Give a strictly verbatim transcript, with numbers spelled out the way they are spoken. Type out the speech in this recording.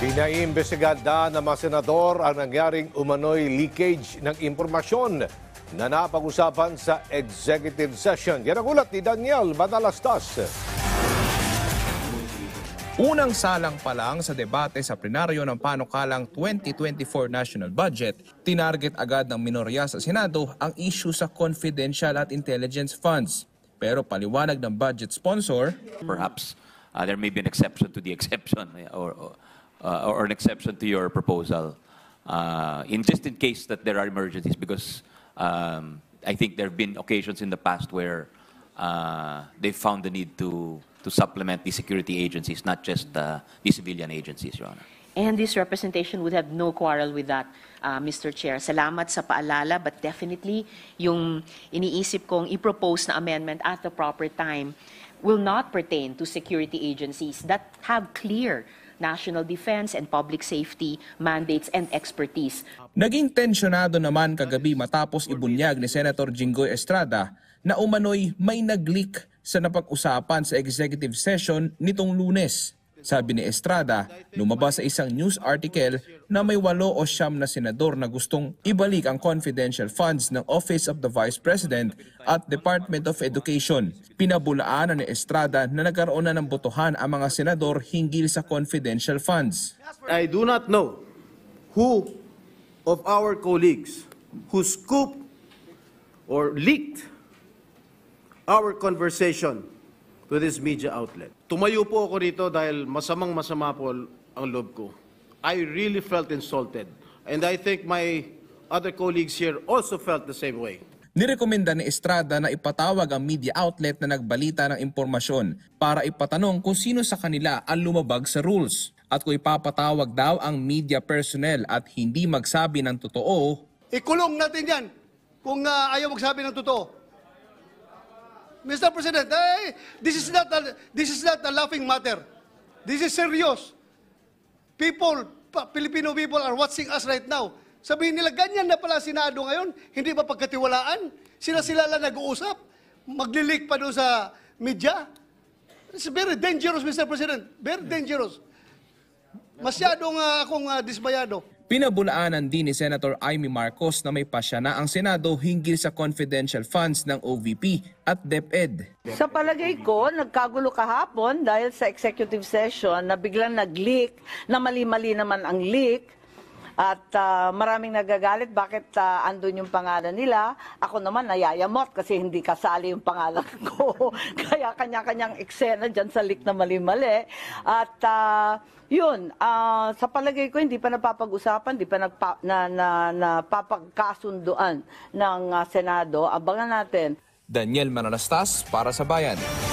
Pinaimbestigahan ng mga senador ang nangyaring umano'y leakage ng impormasyon na napag-usapan sa executive session. Yan ang ulat ni Daniel Manalastas. Unang salang pa lang sa debate sa plenaryo ng panukalang twenty twenty-four national budget, tinarget agad ng minorya sa Senado ang issue sa confidential at intelligence funds. Pero paliwanag ng budget sponsor, perhaps uh, there may be an exception to the exception or, or, uh, or an exception to your proposal uh, in just in case that there are emergencies, because um, I think there have been occasions in the past where uh, they found the need to to supplement the security agencies, not just uh, the civilian agencies, Your Honor. And this representation would have no quarrel with that, uh, Mister Chair. Salamat sa paalala, but definitely yung iniisip kong i-propose na amendment at the proper time will not pertain to security agencies that have clear national defense and public safety mandates and expertise. Naging tensyonado naman kagabi matapos ibunyag ni Senator Jinggoy Estrada na umano'y may nag-leak sa napag-usapan sa executive session nitong Lunes. Sabi ni Estrada, lumabas sa isang news article na may walo o siyam na senador na gustong ibalik ang confidential funds ng Office of the Vice President at Department of Education. Pinabulaanan ni Estrada na nagkaroon na ng botohan ang mga senador hinggil sa confidential funds. I do not know who of our colleagues who scooped or leaked our conversation to this media outlet. Tumayo po ako rito dahil masamang masama po ang loob ko. I really felt insulted. And I think my other colleagues here also felt the same way. Nirekomenda ni Estrada na ipatawag ang media outlet na nagbalita ng impormasyon para ipatanong kung sino sa kanila ang lumabag sa rules. At kung ipapatawag daw ang media personnel at hindi magsabi ng totoo, ikulong natin yan kung uh, ayaw magsabi ng totoo. Mister President, hey, this is not a, this is not a laughing matter. This is serious. People, Filipino people are watching us right now. Sabihin nila, ganyan na pala Senado ngayon, hindi ba pagkatiwalaan? Sila-sila lang nag-uusap, magli-leak pa doon sa media. It's very dangerous, Mister President. Very dangerous. Masyadong uh, akong uh, dismayado. Pinabulaanan din ni Senator Amy Marcos na may pasya na ang Senado hinggil sa confidential funds ng O V P at DepEd. Sa palagay ko, nagkagulo kahapon dahil sa executive session na biglang nag-leak, na mali-mali naman ang leak. At uh, maraming nagagalit bakit uh, andun yung pangalan nila. Ako naman nayayamot kasi hindi kasali yung pangalan ko. Kaya kanya-kanyang eksena dyan sa leak na mali-mali. At uh, yun, uh, sa palagay ko hindi pa napapag-usapan, hindi pa nagpa, na, na, napapagkasunduan ng uh, Senado. Abangan natin. Daniel Manalastas para sa Bayan.